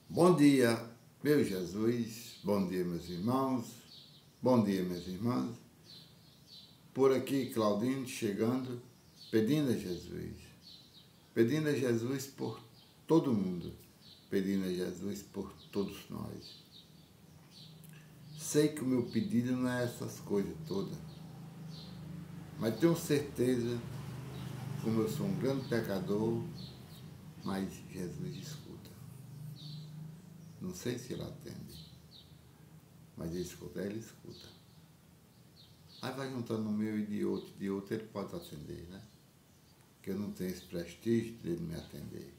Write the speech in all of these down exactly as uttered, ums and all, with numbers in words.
Bom dia, meu Jesus, bom dia, meus irmãos, bom dia, minhas irmãs. Por aqui, Claudine chegando, pedindo a Jesus, pedindo a Jesus por todo mundo, pedindo a Jesus por todos nós. Sei que o meu pedido não é essas coisas todas, mas tenho certeza, como eu sou um grande pecador, mas Jesus escuta. Não sei se ele atende, mas ele escuta, ele escuta. Aí vai juntando um meu e de outro, de outro ele pode atender, né? Porque eu não tenho esse prestígio de ele me atender.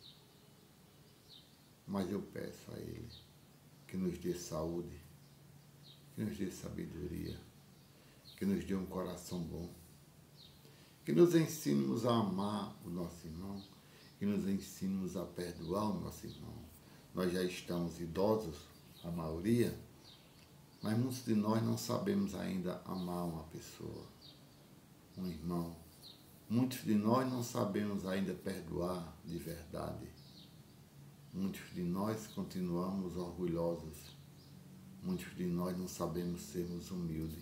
Mas eu peço a ele que nos dê saúde, que nos dê sabedoria, que nos dê um coração bom, que nos ensine a amar o nosso irmão, que nos ensine a perdoar o nosso irmão. Nós já estamos idosos, a maioria, mas muitos de nós não sabemos ainda amar uma pessoa, um irmão. Muitos de nós não sabemos ainda perdoar de verdade. Muitos de nós continuamos orgulhosos. Muitos de nós não sabemos sermos humildes.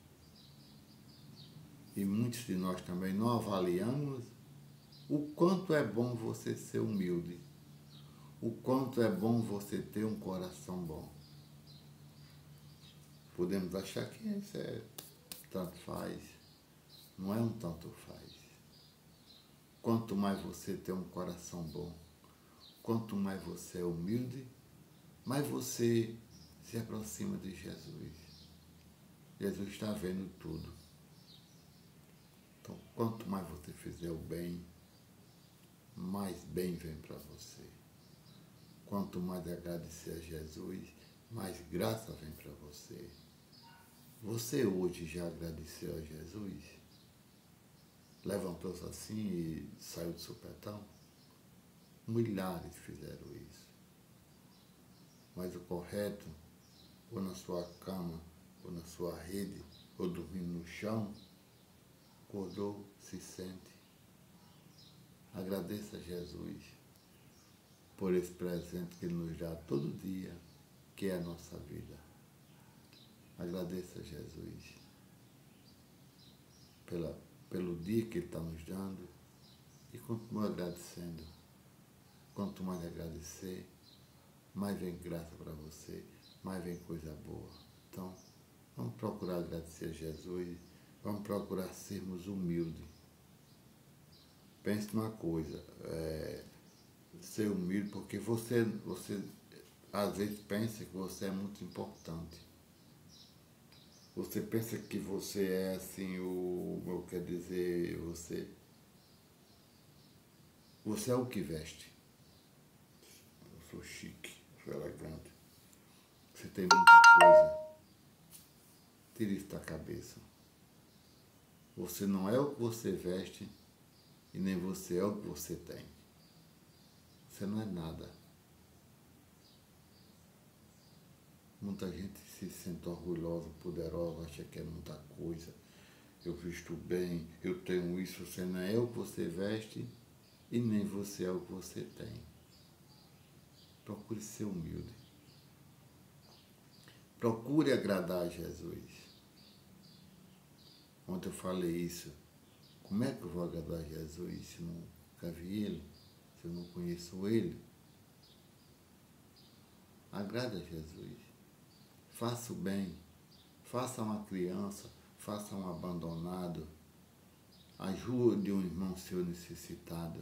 E muitos de nós também não avaliamos o quanto é bom você ser humilde. O quanto é bom você ter um coração bom. Podemos achar que isso é tanto faz. Não é um tanto faz. Quanto mais você tem um coração bom, quanto mais você é humilde, mais você se aproxima de Jesus. Jesus está vendo tudo. Então, quanto mais você fizer o bem, mais bem vem para você. Quanto mais agradecer a Jesus, mais graça vem para você. Você hoje já agradeceu a Jesus? Levantou-se assim e saiu de supetão? Milhares fizeram isso. Mas o correto, ou na sua cama, ou na sua rede, ou dormindo no chão, acordou, se sente. Agradeça a Jesus por esse presente que Ele nos dá todo dia, que é a nossa vida. Agradeça a Jesus pela, pelo dia que Ele está nos dando e continue agradecendo. Quanto mais agradecer, mais vem graça para você, mais vem coisa boa. Então, vamos procurar agradecer a Jesus, vamos procurar sermos humildes. Pense numa coisa, é, ser humilde, porque você, você às vezes pensa que você é muito importante. Você pensa que você é assim, o, eu quero dizer, você, você é o que veste. Eu sou chique, sou elegante. Você tem muita coisa. Tira isso da cabeça. Você não é o que você veste e nem você é o que você tem. Você não é nada. Muita gente se sente orgulhosa, poderosa, acha que é muita coisa. Eu visto bem, eu tenho isso. Você não é o que você veste e nem você é o que você tem. Procure ser humilde. Procure agradar a Jesus. Ontem eu falei isso. Como é que eu vou agradar a Jesus se eu nunca vi Ele? Se eu não conheço Ele? Agrade a Jesus. Faça o bem. Faça uma criança. Faça um abandonado. Ajude um irmão seu necessitado.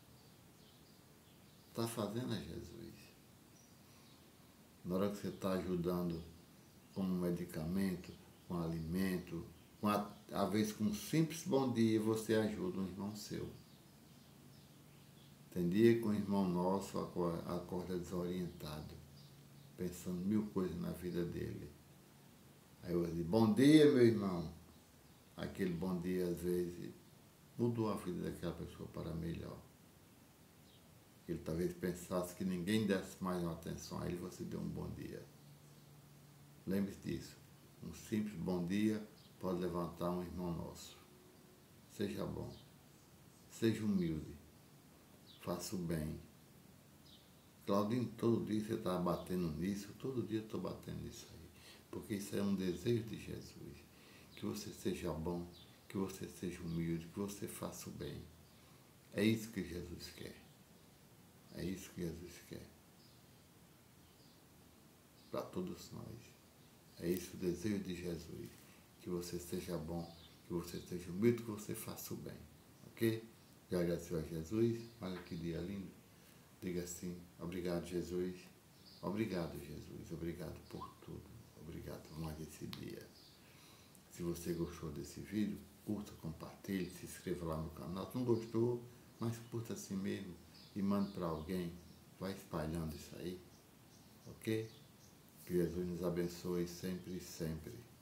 Está fazendo a Jesus. Na hora que você está ajudando com um medicamento, com alimento, com a, às vezes com um simples bom dia, você ajuda um irmão seu. Tem dia que um irmão nosso acorda desorientado, pensando mil coisas na vida dele. Aí eu digo, bom dia, meu irmão. Aquele bom dia, às vezes, mudou a vida daquela pessoa para melhor. Ele talvez pensasse que ninguém desse mais uma atenção a ele, você deu um bom dia. Lembre-se disso. Um simples bom dia pode levantar um irmão nosso. Seja bom. Seja humilde. Faça o bem. Claudinho, todo dia você está batendo nisso, todo dia eu estou batendo nisso aí. Porque isso é um desejo de Jesus. Que você seja bom, que você seja humilde, que você faça o bem. É isso que Jesus quer. É isso que Jesus quer. Para todos nós. É isso o desejo de Jesus. Que você seja bom, que você seja humilde, que você faça o bem. Ok? Já agradeceu a Jesus? Olha que dia lindo. Diga assim, obrigado Jesus. Obrigado Jesus. Obrigado por tudo. Obrigado por mais esse dia. Se você gostou desse vídeo, curta, compartilhe, se inscreva lá no canal. Se não gostou, mas curta assim mesmo e mande para alguém. Vai espalhando isso aí. Ok? Que Jesus nos abençoe sempre e sempre.